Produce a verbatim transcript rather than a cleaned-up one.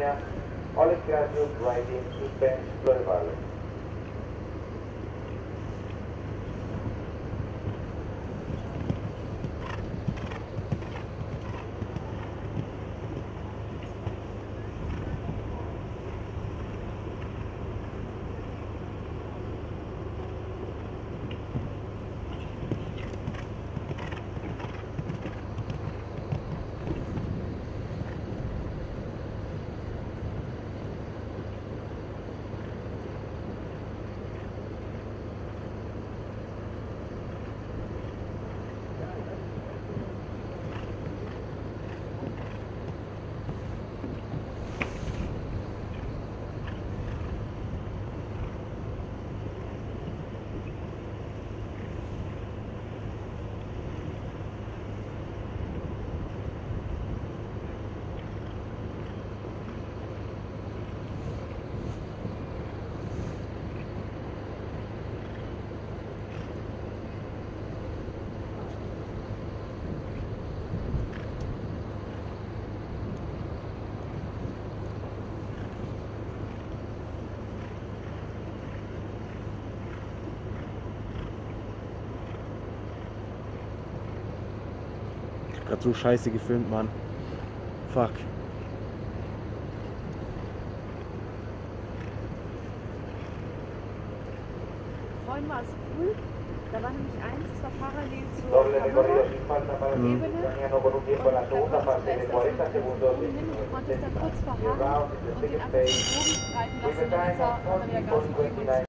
linea, all gradual riding suspense Flore Grad so scheiße gefilmt, Mann. Fuck. Vorhin war es cool, da war nämlich eins, das war parallel zur Kamera-Ebene und das da konntest du erst das mit dem Bogen hin und du konntest dann kurz verharren und den einfach den Bogen greifen lassen und dann ist er, hat er wieder Gas gegeben.